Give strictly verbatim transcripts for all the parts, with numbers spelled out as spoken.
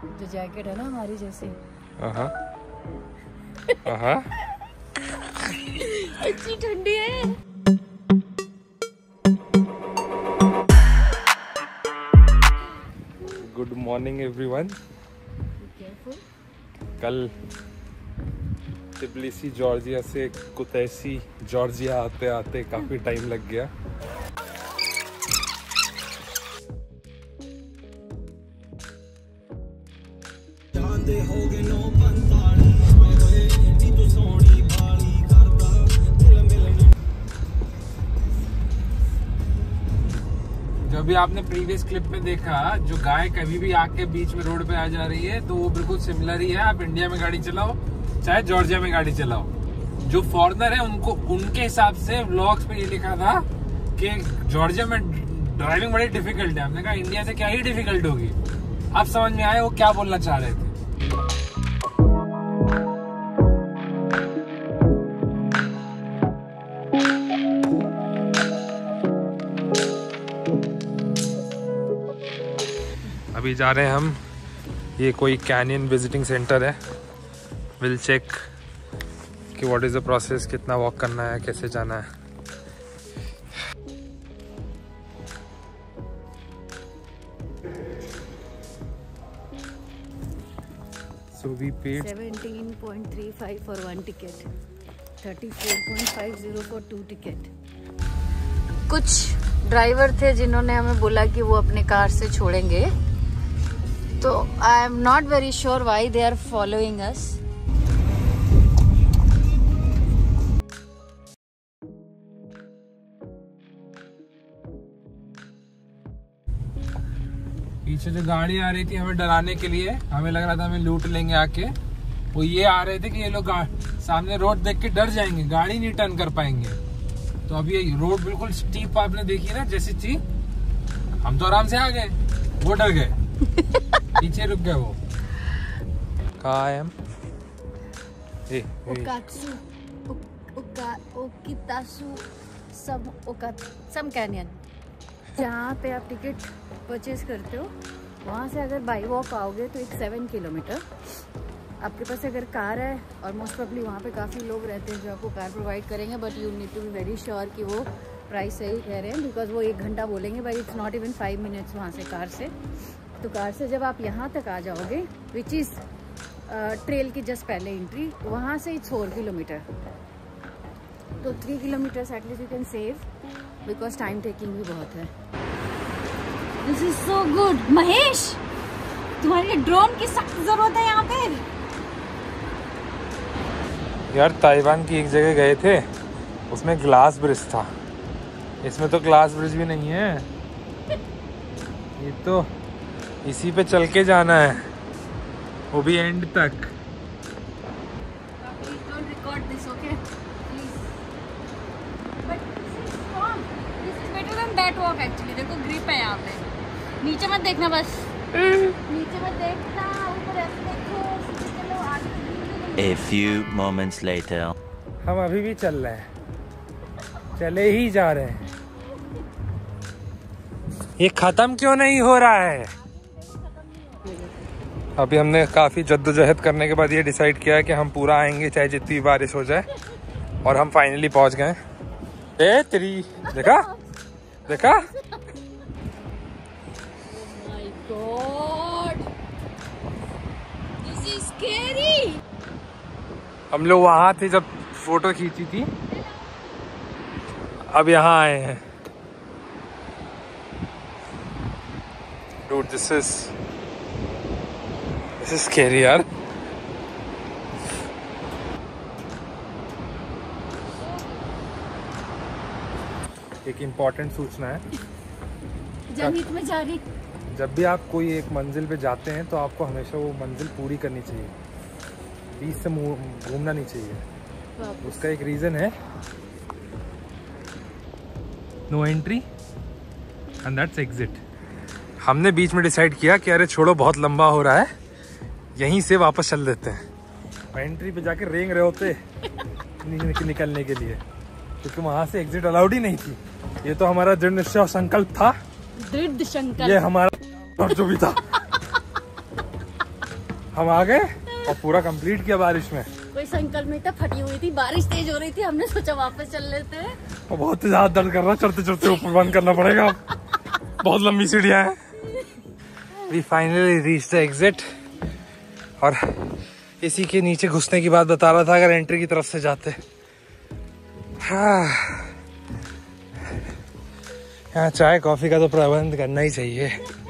जो जैकेट है ना हमारी जैसी। आहा आहा अच्छी ठंडी है। Good morning everyone. कल तिबिलिसी जॉर्जिया से कुतैसी जॉर्जिया आते आते काफी टाइम लग गया। जो भी आपने प्रीवियस क्लिप में देखा, जो गाय कभी भी आके बीच में रोड पे आ जा रही है तो वो बिल्कुल सिमिलर ही है। आप इंडिया में गाड़ी चलाओ चाहे जॉर्जिया में गाड़ी चलाओ, जो फॉरेनर है उनको उनके हिसाब से व्लॉग्स पे ये लिखा था कि जॉर्जिया में ड्राइविंग बड़ी डिफिकल्ट है। हमने कहा इंडिया से क्या ही डिफिकल्ट होगी। अब समझ में आया वो क्या बोलना चाह रहे थे। अभी जा रहे हैं हम, ये कोई कैनियन विजिटिंग सेंटर है। विल चेक कि व्हाट इज द प्रोसेस, कितना वॉक करना है, कैसे जाना है। So we paid seventeen point three five for one ticket, thirty-four point five zero for two ticket. कुछ ड्राइवर थे जिन्होंने हमें बोला कि वो अपने कार से छोड़ेंगे, तो I am not very sure why they are following us. पीछे जो गाड़ी आ रही थी हमें डराने के लिए, हमें लग रहा था हमें लूट लेंगे आके, वो ये आ रहे थे कि ये लोग सामने रोड देख के डर जाएंगे, गाड़ी नहीं टर्न कर पाएंगे। तो अब ये रोड बिल्कुल स्टीप आपने देखी ना जैसी थी, हम तो आराम से आ गए, वो डर गए पीछे रुक गए वो। कहाँ है हम? ए, ओकात्सु, ओका, ओकितासु, सब ओका, सम कैनियन। जहाँ पे आप टिकट परचेज करते हो वहाँ से अगर बाई वॉक आओगे तो एक सेवन किलोमीटर। आपके पास अगर कार है, और मोस्ट प्रॉब्ली वहाँ पे काफ़ी लोग रहते हैं जो आपको कार प्रोवाइड करेंगे, but you need to be very sure कि वो प्राइस सही कह रहे हैं, बिकॉज वो एक घंटा बोलेंगे, भाई it's not even five minutes वहाँ से कार से। तो कार से जब आप यहाँ तक आ जाओगे, विच इज़ ट्रेल की जस्ट पहले एंट्री, वहाँ से इट्स फोर किलोमीटर। तो three kilometres at least you can save, because time taking भी बहुत है। This is so good. Mahesh, तुम्हारी ड्रोन की सख्त जरूरत है यहाँ पे। यार ताइवान की एक जगह गए थे, उसमें ग्लास ब्रिज था, इसमें तो ग्लास ब्रिज भी नहीं है। ये तो इसी पे चल के जाना है, वो भी एंड तक। एक्चुअली देखो ग्रिप है यहाँ पे। नीचे मत देखना, बस नीचे मत देखना, ऊपर ऐसे देखो, सीधे चलो आगे। A few moments later. हम अभी भी चल रहे हैं, चले ही जा रहे हैं। ये खत्म क्यों नहीं हो रहा है? अभी हमने काफी जद्दोजहद करने के बाद ये डिसाइड किया है कि हम पूरा आएंगे चाहे जितनी बारिश हो जाए, और हम फाइनली पहुंच गए। ए तेरी देखा देखा My God, this is scary. हम लोग वहां थे जब फोटो खींची थी, अब यहाँ आए हैं। Dude, this is this is scary यार। एक इम्पोर्टेंट सूचना है, जनहित में जारी। जब भी आप कोई एक मंजिल पे जाते हैं तो आपको हमेशा वो मंजिल पूरी करनी चाहिए, बीच से घूमना नहीं चाहिए। उसका एक रीज़न है, no entry and that's exit. हमने बीच में डिसाइड किया कि अरे छोड़ो बहुत लंबा हो रहा है, यहीं से वापस चल देते हैं। एंट्री पे जाके रेंग रहे होते निकलने के लिए, क्योंकि वहां से एग्जिट अलाउड ही नहीं थी। ये तो हमारा दृढ़ निश्चय और संकल्प था, दृढ़ संकल्प, ये हमारा और जो भी था। हम आ गए और पूरा कंप्लीट किया बारिश में। कोई संकल्प में था, फटी हुई थी, बारिश तेज हो रही थी, हमने सोचा वापस चल लेते हैं। और बहुत ही ज्यादा दर्द कर रहा है, चढ़ते चढ़ते ऊपर बंद करना पड़ेगा। बहुत लंबी सीढ़ियां हैं। We finally reached the exit। और इसी के नीचे घुसने की बात बता रहा था अगर एंट्री की तरफ से जाते। हाँ, यहाँ चाय कॉफी का तो प्रबंध करना ही चाहिए।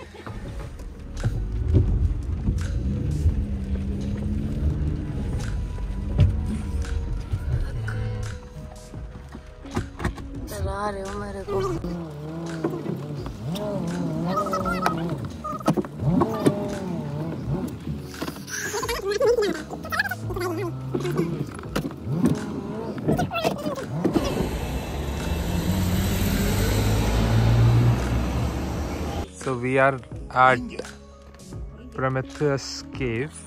डरा रहे हो मेरे को। So we are at Prometheus cave.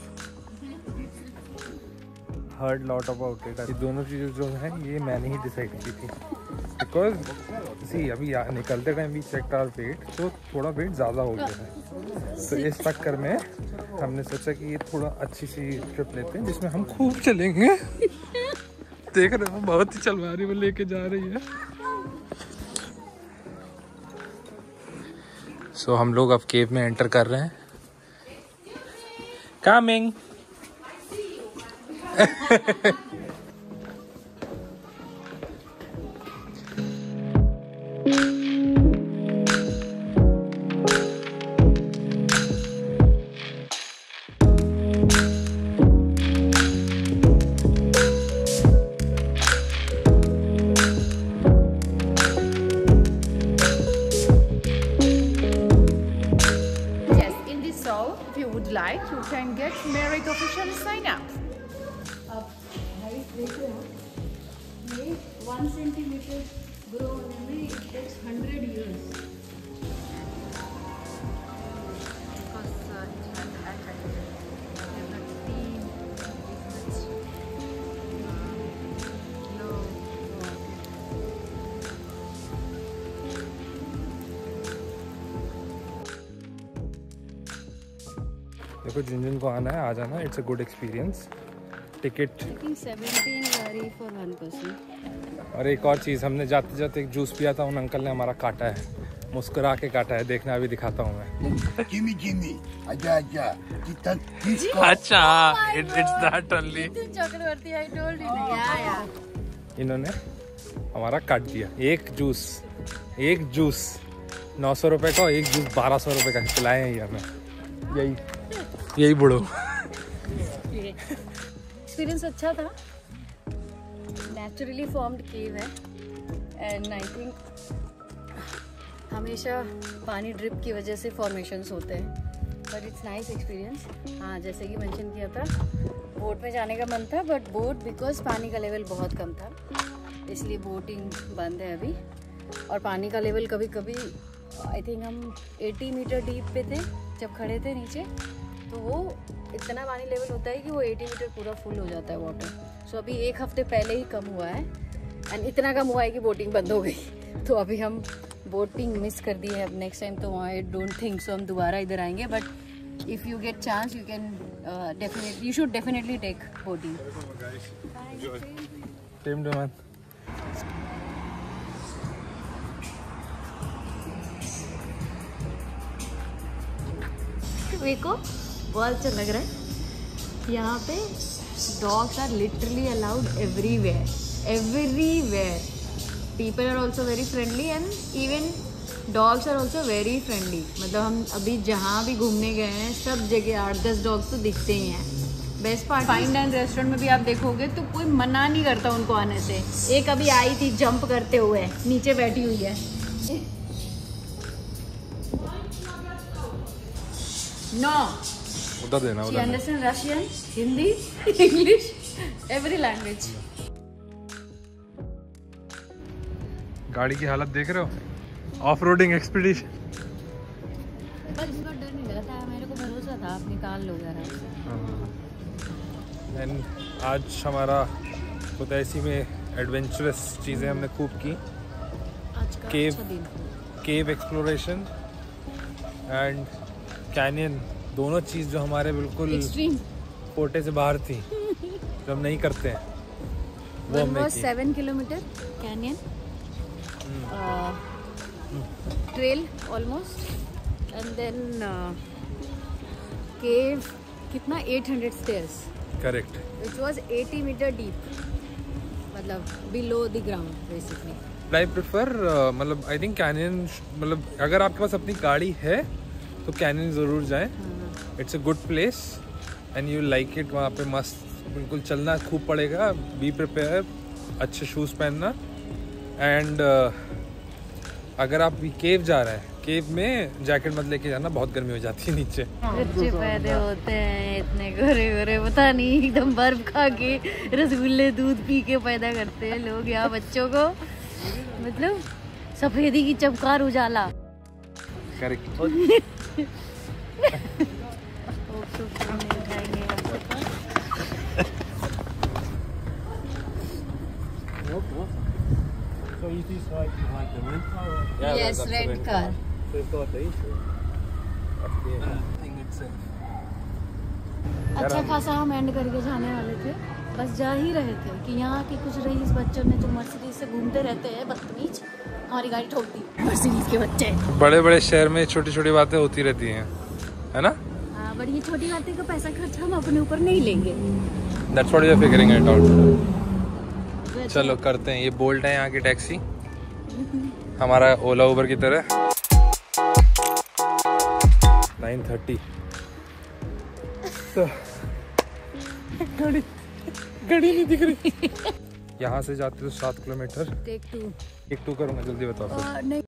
Heard lot about it. ये दोनों चीजें जो हैं ये मैंने ही डिसाइड की थी। Because see अभी निकलते टाइम भी चेक आवर वेट, तो थोड़ा वेट ज़्यादा हो गया है। तो इस चक्कर में हमने सोचा कि ये थोड़ा अच्छी सी ट्रिप लेते हैं जिसमें हम खूब चलेंगे। देख रहे हो बहुत ही चलवारी में लेके जा रही है। सो so, हम लोग अब केव में एंटर कर रहे हैं। Coming. Like you can get Merrick official sign up. अब हाइट देख रहे हो, ये one centimeter grow होने में it takes hundred years. Because uh, it has actually seventeen, no, देखो जिन जिन को आना है आ जाना। It's a good experience. Ticket seventeen lari for one person. और एक और चीज़, हमने जाते जाते एक जूस पिया था, उन अंकल ने हमारा काटा है, मुस्कुरा के काटा है। देखना अभी दिखाता हूँ मैं। Gimme, gimme. आजा आजा। कितना किसको? अच्छा, it's that only. Chakraborty, I told you. Yeah, yeah. इन्होंने हमारा काट दिया। एक जूस एक जूस नौ सौ रुपये का, एक जूस बारह सौ रुपये का खिलाए हैं ये हमें। यही यही बुढ़ो। एक्सपीरियंस अच्छा था। नेचुरली फॉर्म्ड केव है एंड आई थिंक हमेशा पानी ड्रिप की वजह से फॉर्मेशंस होते हैं, बट इट्स नाइस एक्सपीरियंस। हाँ, जैसे कि मेंशन किया था, बोट में जाने का मन था, बट बोट बिकॉज पानी का लेवल बहुत कम था इसलिए बोटिंग बंद है अभी। और पानी का लेवल कभी कभी आई थिंक हम अस्सी मीटर डीप पे थे जब खड़े थे नीचे, तो वो इतना पानी लेवल होता है कि वो अस्सी मीटर पूरा फुल हो जाता है वाटर। सो so, अभी एक हफ्ते पहले ही कम हुआ है एंड इतना कम हुआ है कि बोटिंग बंद हो गई। तो अभी हम बोटिंग मिस कर दी है। अब नेक्स्ट टाइम तो आई डोंट थिंक सो हम दोबारा इधर आएंगे, but if you get chance you can definitely you should definitely take boating. मेरे को बहुत अच्छा लग रहा है। यहाँ पे dogs are literally allowed everywhere everywhere people are also very friendly and even dogs are also very friendly. मतलब हम अभी जहाँ भी घूमने गए हैं सब जगह आठ दस डॉग्स तो दिखते ही हैं। Best part, fine dine restaurant में भी आप देखोगे तो कोई मना नहीं करता उनको आने से। एक अभी आई थी जंप करते हुए, नीचे बैठी हुई है। नो, उधर देना, she understand Russian, Hindi, English, every language. गाड़ी की हालत देख रहे हो, ऑफ रोडिंग एक्सपीडिशन। पर इस बार डर नहीं लगा था, मेरे को भरोसा था आप निकाल लो जरा। एंड आज हमारा खुद ऐसी में एडवेंचरस चीज़ें हमने खूब की। आज का केव अच्छा दिन। केव एक्सप्लोरेशन एंड कैनियन दोनों चीज जो हमारे बिल्कुल एक्सट्रीम। कोटे से बाहर थी, जो हम नहीं करते हैं, वो One हमने was की। seven kilometer canyon, uh, trail almost, and then uh, cave कितना eight hundred stairs, correct. which was eighty meter deep, मतलब below the ground basically. I prefer मतलब आई थिंक कैनियन, मतलब अगर आपके पास अपनी गाड़ी है तो कैनियन ज़रूर जाएं। It's a good place and you like it. वहाँ पे मस्त बिल्कुल चलना खूब पड़ेगा, बी प्रिपेयर, अच्छे शूज़ पहनना। एंड uh, अगर आप भी केव जा रहे हैं, केव में जैकेट मत लेके जाना, बहुत गर्मी हो जाती है नीचे। बच्चे पैदा होते हैं इतने गोरे गोरे, पता नहीं एकदम बर्फ खा के रसगुल्ले दूध पी के पैदा करते हैं लोग यहाँ बच्चों को, मतलब सफेदी की चमकार Ujala. Correct. Yes, red car. अच्छा खासा हम एंड करके जाने वाले थे, बस जा ही रहे थे कि यहाँ के कुछ रईस बच्चों ने जो मर्सिडीज से घूमते रहते हैं बदतमीज, हमारी गाड़ी ठोक दी। मर्सिडीज के बच्चे। बड़े बड़े शहर में छोटी छोटी बातें होती रहती हैं, है ना? हाँ, बट ये छोटी बातें का पैसा खर्च हम अपने ऊपर नहीं लेंगे। That's what you're figuring it out. चलो करते हैं। ये बोल्ट है यहाँ की टैक्सी, हमारा ओला उबर की तरह। नाइन थर्टी तो गाड़ी गाड़ी नहीं दिख रही। यहाँ से जाते तो सात किलोमीटर। Take two. एक टू करूँगा, जल्दी बताओ फिर। नहीं